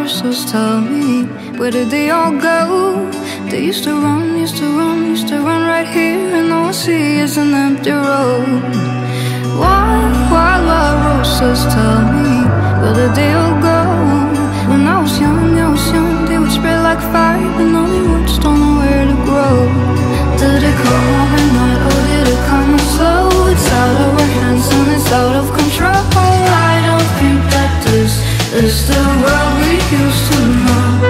horses, tell me, where did they all go? They used to run, used to run, used to run right here, and all I see is an empty road. Wild roses, tell me, where did they all go? When I was young, they would spread like fire, but now the roots don't know where to grow. Did it come overnight, or did it come slow? It's out of our hands and it's out of control. I don't think that this is the world we used to know.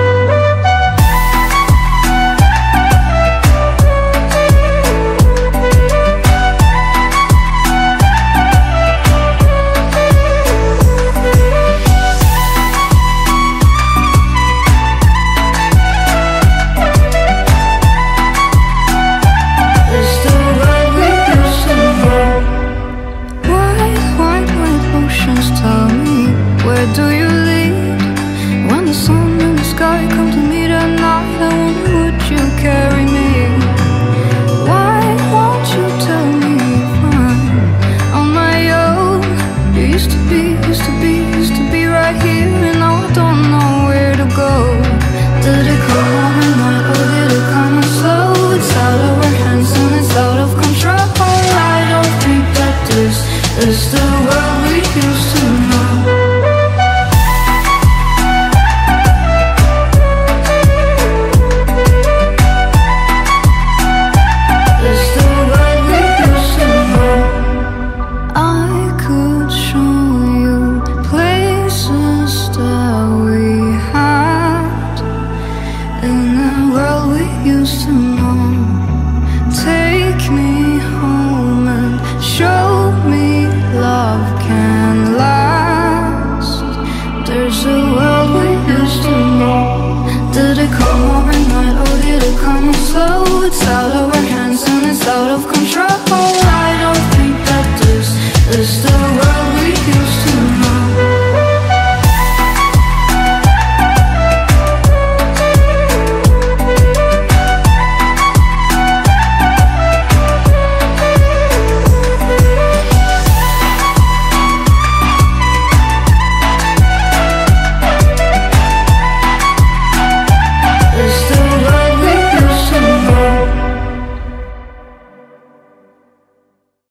Do you lead? When the sun and the sky come to meet at night, I wonder, would you carry me? Why won't you tell me if I'm on my own? You used to be right here, and now I don't know where to go. Did it come overnight, or did it come slow? It's out of our hands and it's out of control. I don't think that this is the world we used to know. Used to know. Take me home and show me love can last. There's a world we used to know. Did it come overnight, or did it come slow? It's out of our hands and it's out of control.